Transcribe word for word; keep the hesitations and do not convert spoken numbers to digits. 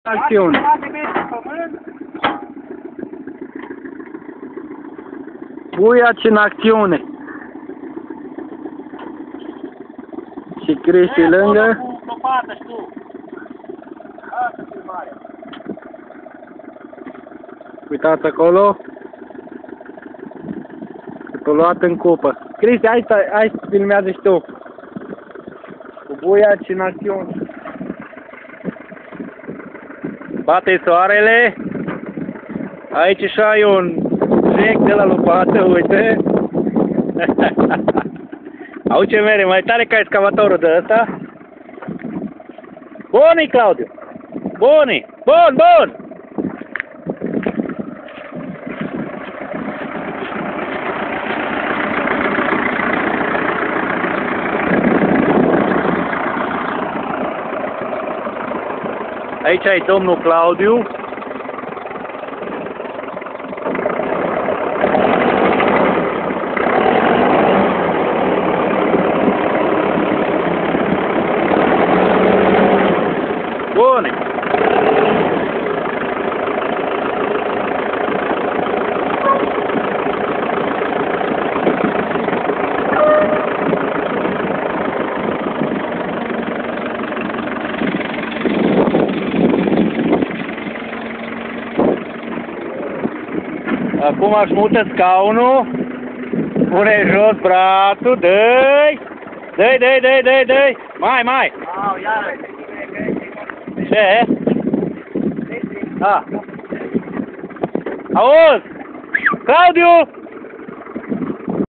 Acțiune. Buiaci în acțiune. Și Cristi lângă. Uitați acolo. T-a luat în cupă. Cristi, hai, hai filmează și tu. Cu buiaci în acțiune. Bate soarele. Aici și ai un jec de la lopată, uite. Au ce mere, mai tare ca excavatorul de ăsta. Buni, Claudiu! Buni! Bun, bun! Aici ai domnul Claudiu. Bun. Acum aș mută scaunul, pune jos brațul, dă-i, dă-i, dă-i, dă-i, dă-i, dă-i, mai, mai. Ce? A. Auzi, Claudiu!